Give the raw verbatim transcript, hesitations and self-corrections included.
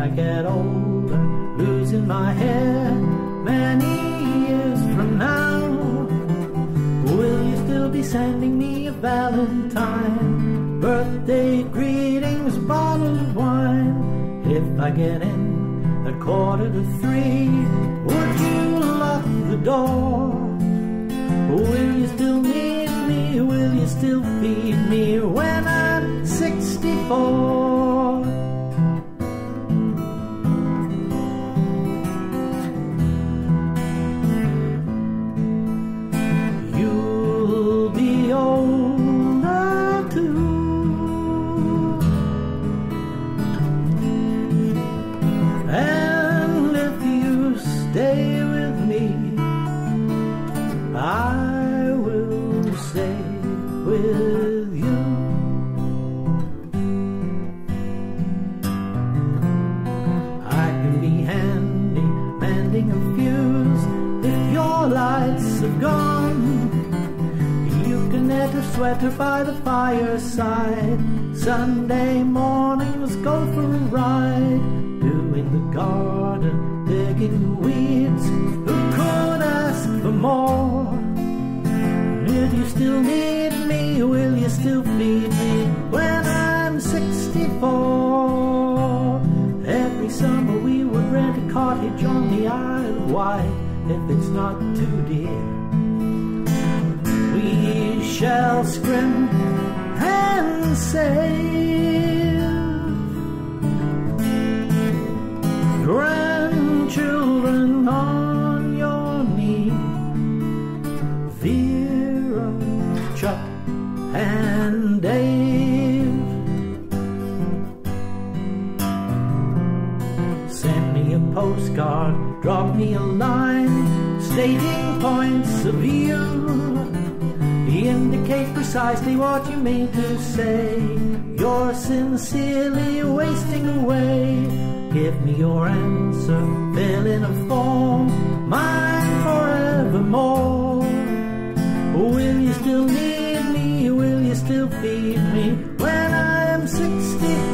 get older, losing my hair many years from now, will you still be sending me a valentine, birthday greetings, bottle of wine? If I get in at quarter to three, would you lock the door? Will you still need me? Will you still feed me when I'm sixty-four? You'll be older too, and if you stay with me, I will stay with you. I can be handy mending a fuse if your lights have gone. You can knit a sweater by the fireside. Sunday mornings go for a ride, doing the garden, digging the weeds. Who could ask for more? Will you still need me? Will you still feed me when I'm sixty-four? Every summer we would rent a cottage on the Isle of Wight, if it's not too dear. We shall scrim and save, grandchildren on your knee, Vera, Chuck and Dave. Send me a postcard, drop me a line, stating points of view. Indicate precisely what you mean to say. You're sincerely wasting away. Give me your answer, fill in a form, mine forevermore. Will you still need me? Will you still feed me when I'm sixty?